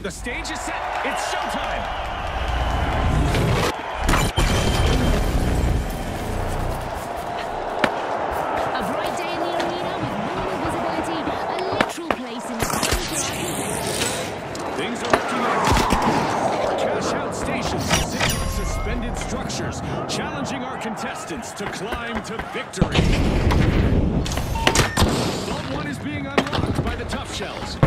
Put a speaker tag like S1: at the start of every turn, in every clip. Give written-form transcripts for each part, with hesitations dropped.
S1: The stage is set. It's showtime.
S2: A bright day in the arena with minimal visibility, a literal place in the
S1: Things are looking up. Cash-out stations sitting on suspended structures, challenging our contestants to climb to victory. Vault 1 is being unlocked by the Tough Shells.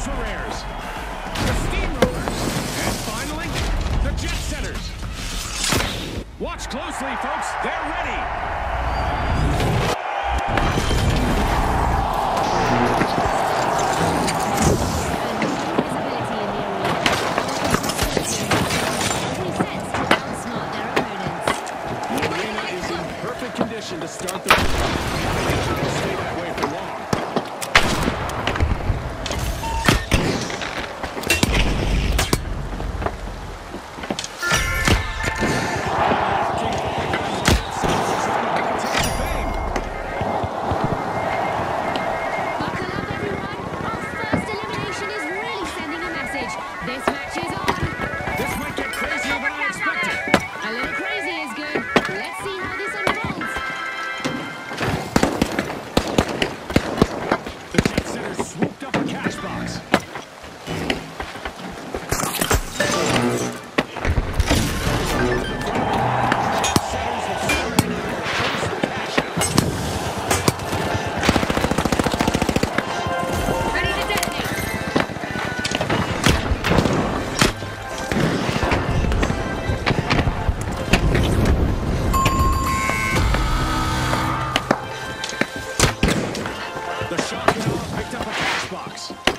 S1: Ultra Rares, the Steamrollers, and finally, the Jet Setters. Watch closely, folks. They're ready. To start the stay that way for long.
S2: Buckle up, everyone. Our first elimination is really sending a message. This match is on.
S1: This might get crazier than I expected.
S2: A little crazy is good. Let's see how this unfolds.
S1: The Jet Setters swooped up a cash box.
S2: Ready to detonate.
S1: The shock tower picked up a cash box.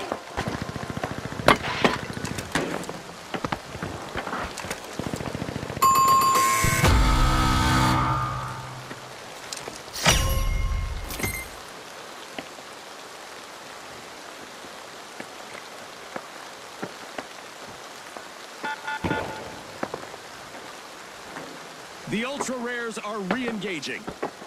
S1: The Ultra Rares are re-engaging.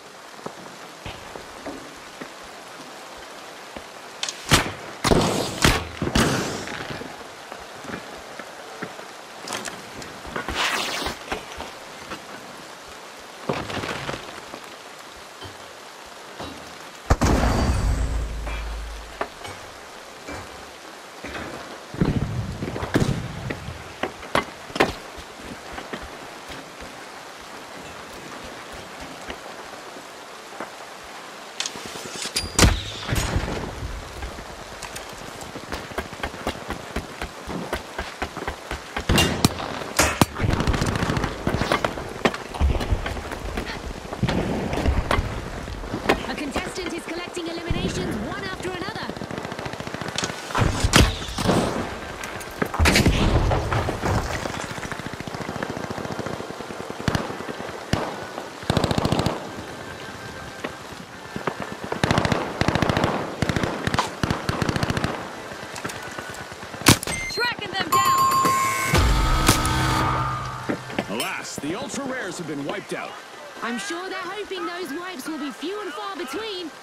S2: A contestant is collecting eliminations one after another. Tracking them down.
S1: Alas, the Ultra Rares have been wiped out.
S2: I'm sure they're hoping those wipes will be few and far between.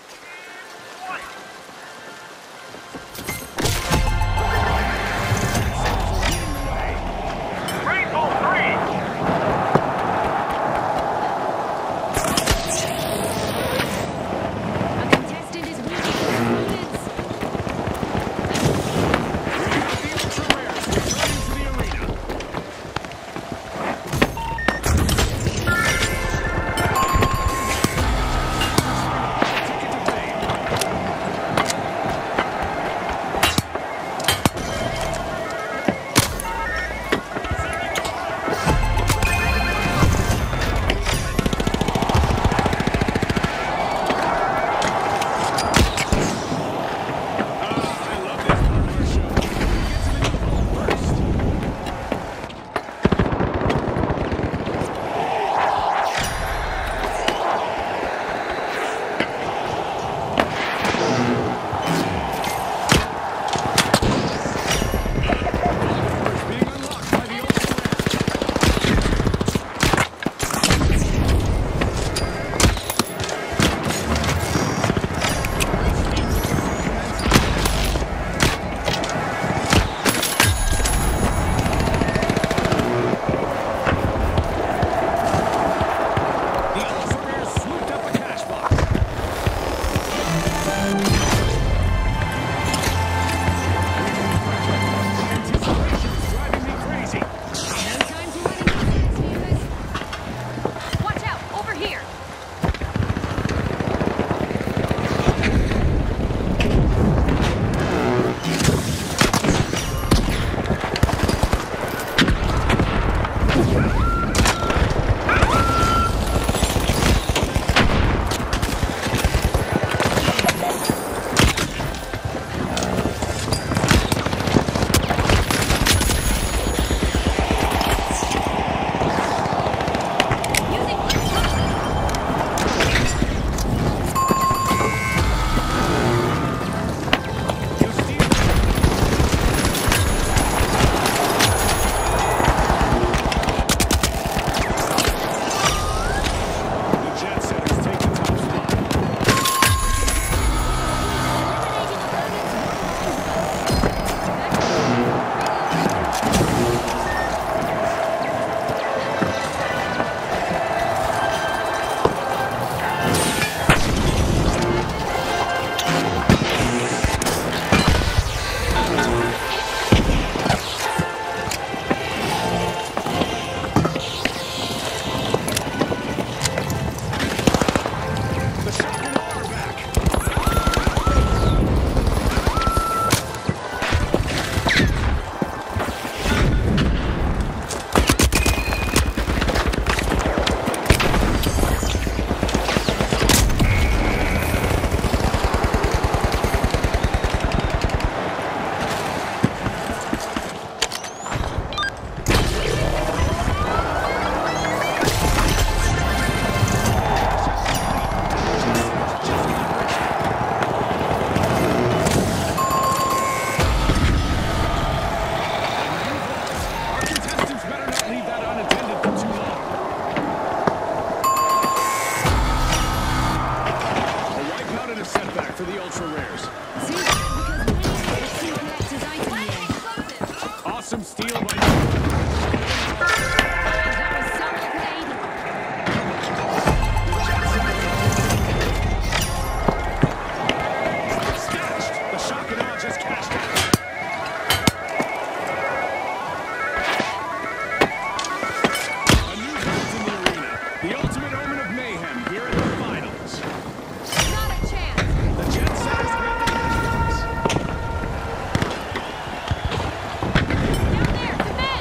S2: A contestant is weakening his opponents.
S1: The Ultra Rares returning to the arena. Ticket to ultra rares.
S2: Too bad because winning is the key collector's item here.
S1: Awesome steal by
S2: That was so well played.
S1: Stashed. The shock and awe just cashed out. A new belt in the arena. The ultimate omen of mayhem here in the finals.
S2: Not a chance.
S1: The Jet Setters win the finals.
S2: Down there, defend!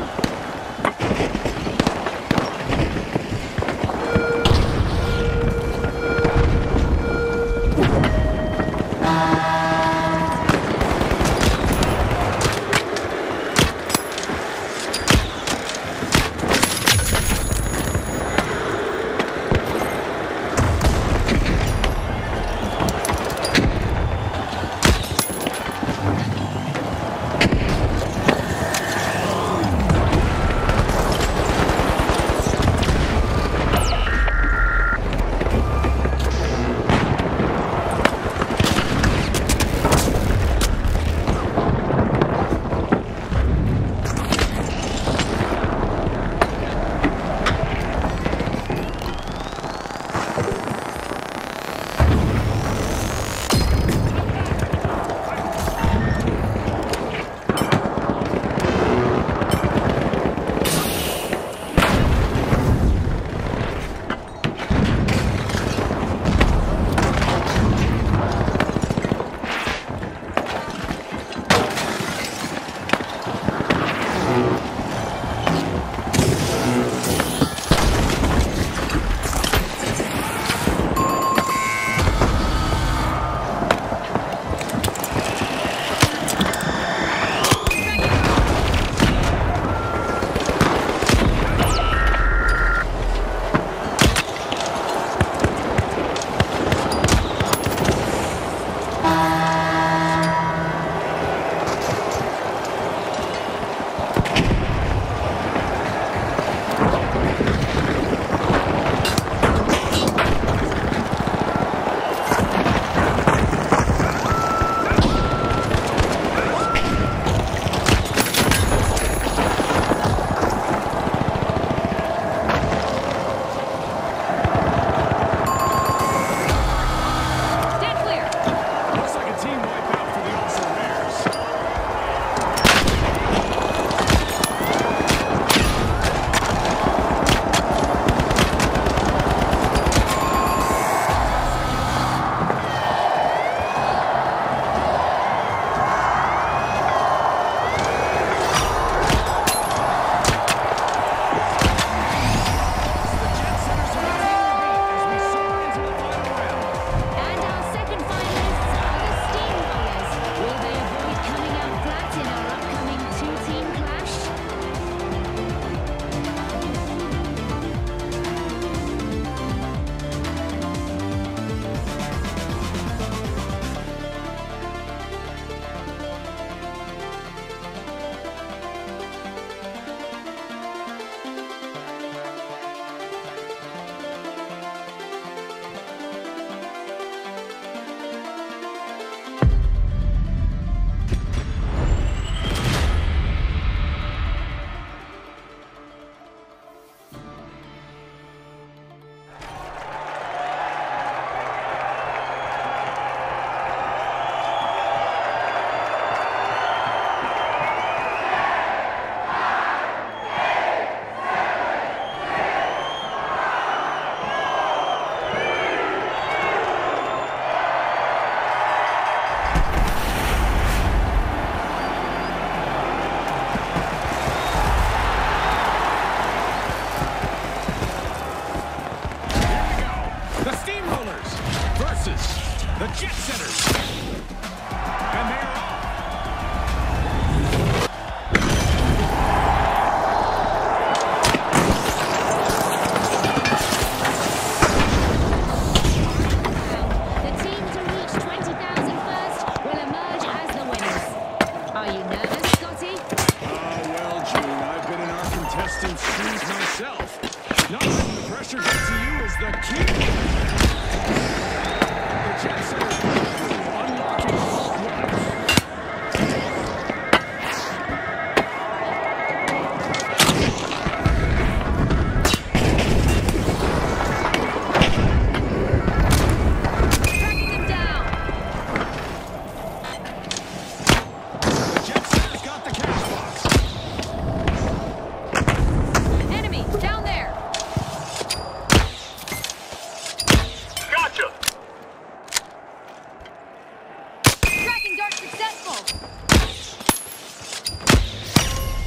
S1: Jet Setters. And they are off.
S2: The team to reach 20,000 first will emerge as the winners. Are you nervous, Scotty?
S1: Well, Gene, I've been in our contestants' shoes myself. Not letting the pressure get to you is the key. The Jet Setters unlock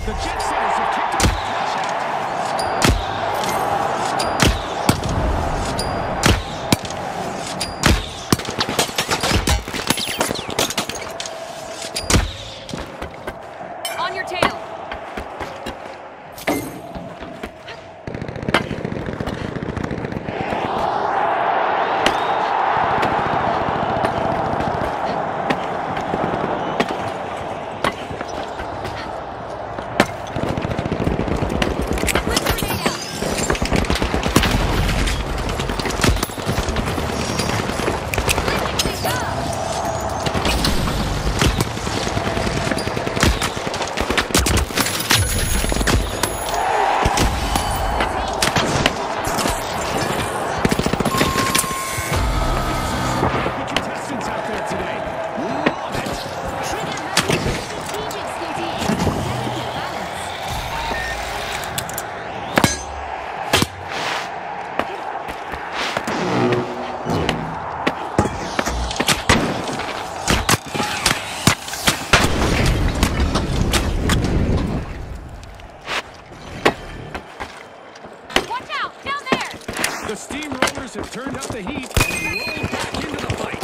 S1: The Jet Setters have kicked off the cash out.
S2: On your tail.
S1: The Steamrollers have turned up the heat and rolled back into the fight.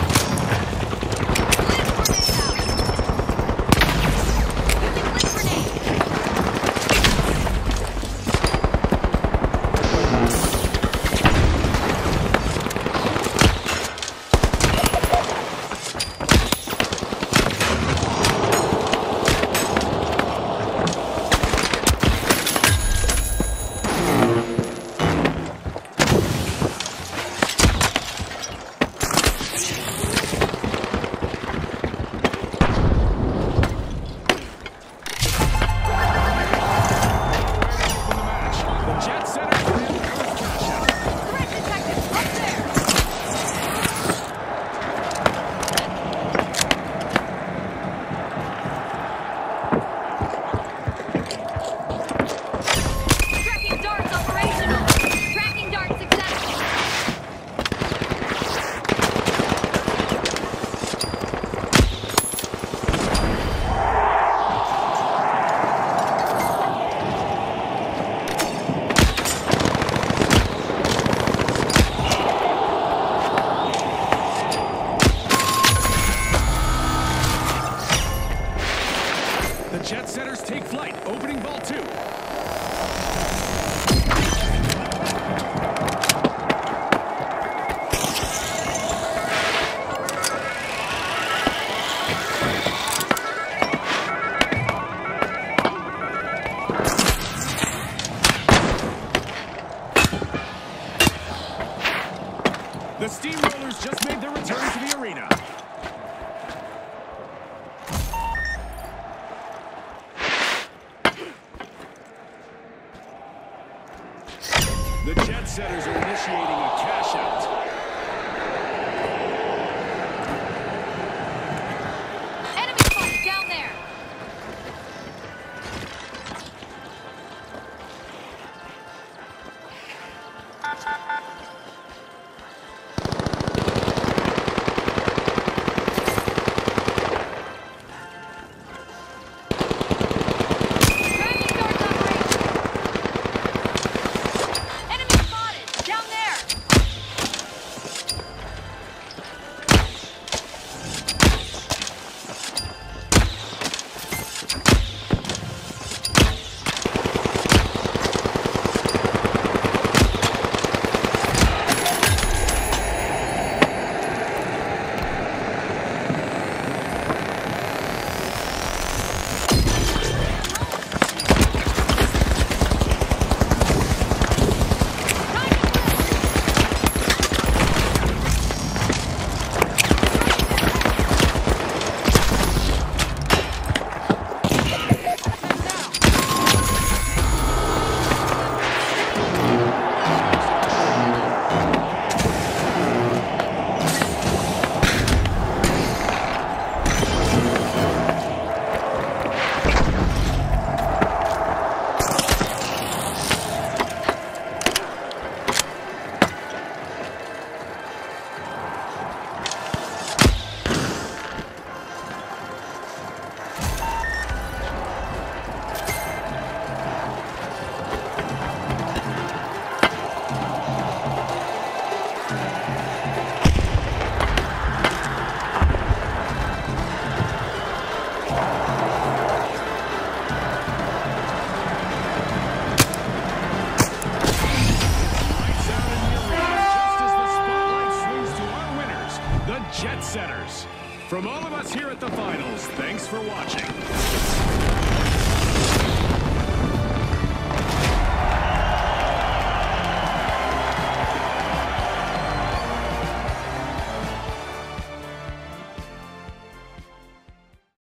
S1: The Jet Setters take flight, opening ball 2. The Steamrollers just made their return to the arena. From all of us here at the finals, thanks for watching.